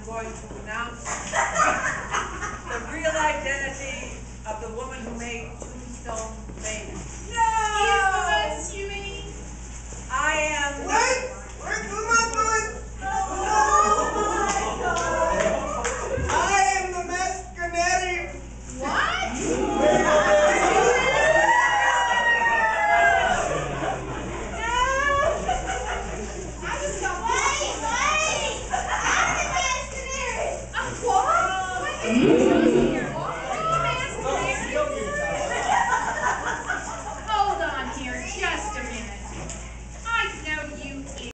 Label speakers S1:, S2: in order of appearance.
S1: going to announce the real identity of the woman who made Tombstone famous.
S2: No! Infamous, you mean?
S1: I am...
S3: Wait! Come on, boys! I am the Mascanetti.
S2: What? Wait! I'm the Mascanetti! What?